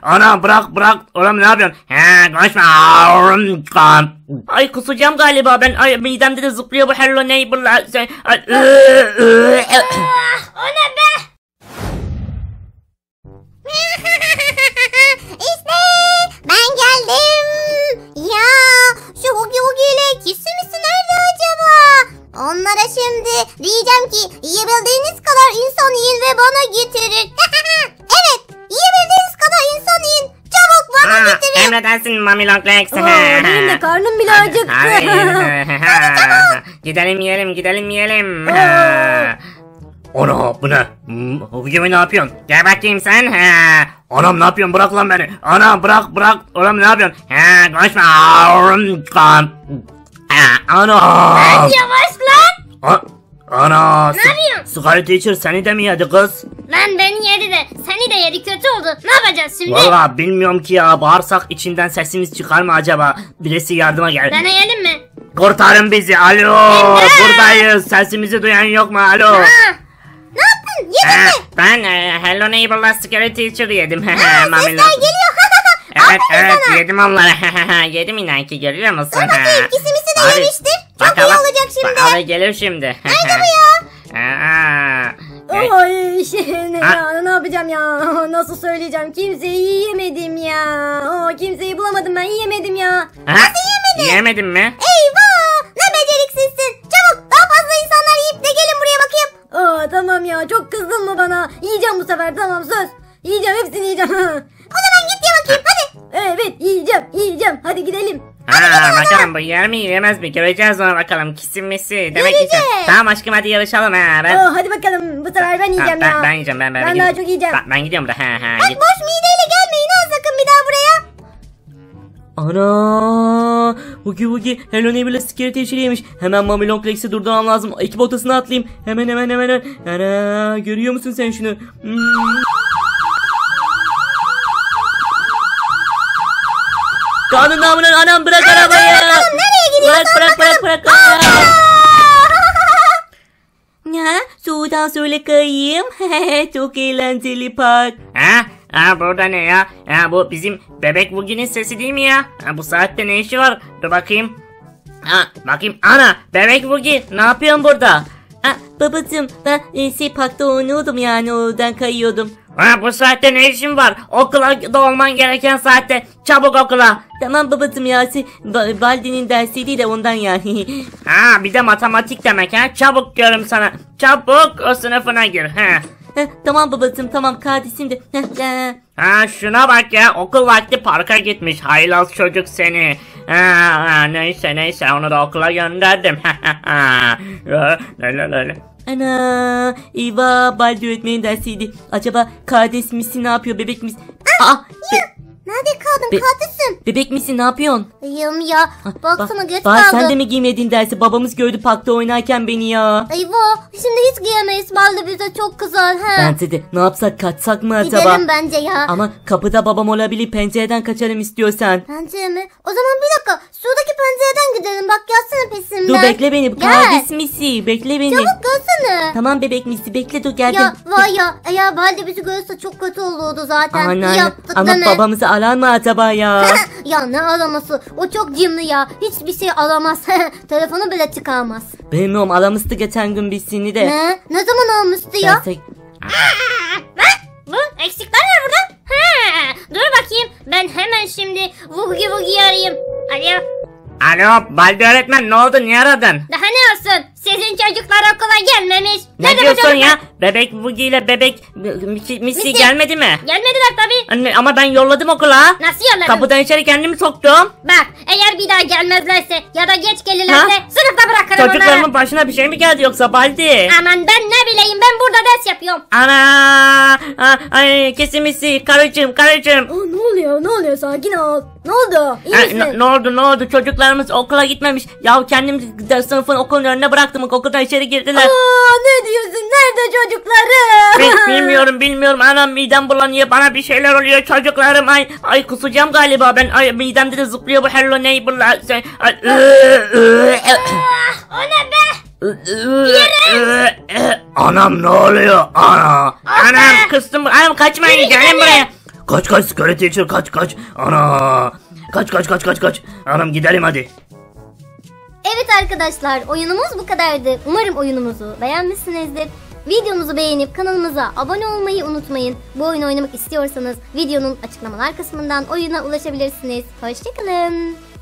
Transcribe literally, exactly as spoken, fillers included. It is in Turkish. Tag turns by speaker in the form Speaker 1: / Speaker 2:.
Speaker 1: Ana bırak bırak. Oğlum ne yapıyorsun? He konuşma. Ay kusacağım galiba ben. Ay midemde de zıplıyor bu hello neighbor'lar. Sen...
Speaker 2: O ne be? İşte ben geldim. Ya şu Hugi Hugi ile Kisi Misi nerede acaba? Onlara şimdi diyeceğim ki yiyebildiğiniz kadar insan yiyin ve bana getirin. Evet, yiyebildiğiniz kadar insan yiyin. Çabuk bana
Speaker 1: Aa,
Speaker 2: getirin.
Speaker 1: emredersin Mami Long Legs.
Speaker 3: Aa, benim de karnım bile acıktı.
Speaker 1: Hadi çabuk. Gidelim yiyelim gidelim yiyelim. Ana bu ne? Hugi ne yapıyorsun? Gel bakayım sen. He. Anam ne yapıyorsun? Bırak lan beni. Ana bırak bırak. Oğlum ne yapıyorsun? He konuşma. Ana.
Speaker 2: Yavaş lan.
Speaker 1: Ana.
Speaker 2: Ne yapıyorsun?
Speaker 1: Scarlet Teacher seni de mi yedi kız?
Speaker 2: Lan beni yedi de seni de yedi, kötü oldu. Ne yapacağız şimdi?
Speaker 1: Valla bilmiyorum ki ya. Bağırsak içinden sesimiz çıkar mı acaba? Birisi yardıma gel.
Speaker 2: Bana yedin mi?
Speaker 1: Kurtarın bizi. Alo.
Speaker 2: İmdat!
Speaker 1: Buradayız. Sesimizi duyan yok mu? Alo.
Speaker 2: Ha. Ne yaptın? Yedin
Speaker 1: Ha,
Speaker 2: mi?
Speaker 1: ben e, Hello Neighbor'la Scarlet Teacher yedim.
Speaker 2: Aa,
Speaker 1: Mami
Speaker 2: sesler
Speaker 1: Long.
Speaker 2: geliyor.
Speaker 1: Evet
Speaker 2: Aferin
Speaker 1: evet
Speaker 2: sana.
Speaker 1: yedim onları. Yedim inan ki görüyor musun?
Speaker 2: Dur bakayım, Kisi Misi de
Speaker 1: Abi,
Speaker 2: yemiştir. Çok
Speaker 1: bakalım.
Speaker 2: iyi olacak şimdi.
Speaker 1: Bak, abi gelir şimdi.
Speaker 2: Nerede bu ya?
Speaker 1: Aa, e,
Speaker 3: Ay şey ne
Speaker 1: Ha?
Speaker 3: ya, ne yapacağım ya, nasıl söyleyeceğim, kimseyi yiyemedim ya. Oo, kimseyi bulamadım, ben yiyemedim ya.
Speaker 1: ha?
Speaker 2: Nasıl yemedin?
Speaker 1: Yemedin mi?
Speaker 2: Eyvah! Ne beceriksizsin. Çabuk daha fazla insanlar yiyip de gelin buraya bakayım.
Speaker 3: Aa, tamam ya, çok kızdın mı bana? Yiyeceğim bu sefer, tamam söz. Yiyeceğim, hepsini yiyeceğim.
Speaker 2: O zaman git ye bakayım hadi.
Speaker 3: Evet, yiyeceğim yiyeceğim, hadi gidelim.
Speaker 1: Ha, bakalım bu yer mi yemez mi? Göreceğiz ona bakalım. Kisimisi. Demek ki
Speaker 2: Göreceğiz.
Speaker 1: tamam aşkım hadi yarışalım ha. Ben,
Speaker 3: Aa, hadi bakalım, bu sefer ben yiyeceğim
Speaker 1: ha,
Speaker 3: ya.
Speaker 1: ben, ben yiyeceğim ben. Ben,
Speaker 3: Ben daha
Speaker 1: gidiyorum.
Speaker 3: çok yiyeceğim.
Speaker 1: Ben, ben gidiyorum da. Ha, ha,
Speaker 2: Bak
Speaker 1: git.
Speaker 2: boş mideyle gelmeyin ha sakın bir daha buraya.
Speaker 1: Ana! Hugi Hugi Hello Neighbor'la Scarlet Teacher yemiş. Hemen Mami Long Legs'e durdurmam lazım. Ekip otasına atlayayım. Hemen hemen hemen. hemen. Ana! Görüyor musun sen şunu? Hmm. Kanun namının anam bırak arabayı.
Speaker 2: Nereye gidiyorsun?
Speaker 1: Bırak bırak bırak bırak. Ya sudan söyle kayayım. Çok eğlenceli park. Ha? Ha burada ne ya? Ha bu bizim bebek Bugi'nin sesi değil mi ya? Ha bu saatte ne işi var? Dur bakayım. Ha bakayım. Ana bebek Bugi ne yapıyorsun burada? Ha babacığım ben e, şey parkta oynuyordum yani oradan kayıyordum. Ha bu saatte ne işin var? Okula da olman gereken saatte. Çabuk okula. Tamam babacığım ya. Ba- Baldi'nin dersiydi de ondan yani. Ha bir de matematik demek ha. Çabuk diyorum sana. Çabuk o sınıfına gir. Ha. Heh, tamam babacığım tamam kardeşim de. Ha şuna bak ya okul vakti parka gitmiş haylaz çocuk seni. Ha, ha, neyse neyse onu da okula gönderdim. Öyle öyle. Ana eyvah Baldi öğretmenin dersiydi. Acaba kardeş misin ne yapıyor bebek misin? Aa, be-
Speaker 2: Nerede kaldın
Speaker 1: Be-
Speaker 2: katilsin?
Speaker 1: bebek misin ne yapıyorsun?
Speaker 2: Ayım ya baksana geç
Speaker 1: Bak
Speaker 2: kaldı.
Speaker 1: sen de mi giymedin dersi babamız gördü parkta oynarken beni ya.
Speaker 2: Eyvah şimdi hiç giyemeyiz. Baldi bize çok kızar. He.
Speaker 1: Bence de ne yapsak kaçsak mı acaba?
Speaker 2: Gidelim bence ya.
Speaker 1: Ama kapıda babam olabilir pencereden kaçarım istiyorsan.
Speaker 2: Pencere mi? O zaman bir dakika. Şuradaki pencereden gidelim. Bak gelsene peşimden.
Speaker 1: Dur bekle beni
Speaker 2: Gel.
Speaker 1: kardeş misi bekle beni.
Speaker 2: Çabuk gelsene.
Speaker 1: Tamam bebek misi bekle dur geldim.
Speaker 2: Ya vay ya. Eğer Baldi bizi görürse çok kötü olurdu zaten.
Speaker 1: Ana,
Speaker 2: Yaptık
Speaker 1: ama
Speaker 2: deme.
Speaker 1: babamızı arar mı acaba ya?
Speaker 2: Ya ne araması? O çok cimri ya. Hiçbir şey aramaz. Telefonu bile çıkarmaz.
Speaker 1: Bilmiyorum aramıştı geçen gün biz seni de.
Speaker 2: Ne? Ne zaman almıştı ya?
Speaker 1: Dersek-
Speaker 2: Bu eksikler var burada. Ha, dur bakayım. Ben hemen şimdi Vugi Vugi'yi arayayım. Alo.
Speaker 1: Alo Baldi öğretmen ne oldu niye aradın?
Speaker 2: Daha ne olsun? Sizin çocuklar okula gelmemiş.
Speaker 1: Ne
Speaker 2: Nerede bu
Speaker 1: diyorsun
Speaker 2: çocuklar?
Speaker 1: ya? Bebek Bugi ile bebek Misi, Misi gelmedi mi?
Speaker 2: Gelmediler tabii.
Speaker 1: Anne ama ben yolladım okula.
Speaker 2: Nasıl yolladın?
Speaker 1: Kapıdan içeri kendimi soktum.
Speaker 2: Bak eğer bir daha gelmezlerse ya da geç gelirlerse
Speaker 1: Ha?
Speaker 2: sınıfta bırakırım
Speaker 1: Çocuklarımın
Speaker 2: onları.
Speaker 1: başına bir şey mi geldi yoksa Baldi?
Speaker 2: Aman ben ne bileyim ben burada ders yapıyorum.
Speaker 1: Ana! Aa, ay kesin Misi karıcığım karıcığım.
Speaker 3: Aa, ne oluyor, ne oluyor, sakin ol. Ne oldu, iyi
Speaker 1: Ha,
Speaker 3: misin?
Speaker 1: ne, ne oldu ne oldu çocuklarımız okula gitmemiş. Ya kendim de sınıfın okulun önüne bıraktım okuldan içeri girdiler.
Speaker 3: Aa, ne diyorsun, nerede çocukları?
Speaker 1: Bil- bilmiyorum bilmiyorum anam midem bulanıyor bana bir şeyler oluyor çocuklarım ay ay kusacağım galiba ben ay midemde de zıplıyor bu hello neighbor'lar sen ay,
Speaker 2: O ne be?
Speaker 1: anam ne oluyor ana anam kıstım anam kaçmayın gelin buraya Kaç kaç Scary Teacher kaç kaç. Ana. Kaç kaç kaç kaç kaç. Anam gidelim hadi.
Speaker 2: Evet arkadaşlar, oyunumuz bu kadardı. Umarım oyunumuzu beğenmişsinizdir. Videomuzu beğenip kanalımıza abone olmayı unutmayın. Bu oyunu oynamak istiyorsanız videonun açıklamalar kısmından oyuna ulaşabilirsiniz. Hoşçakalın.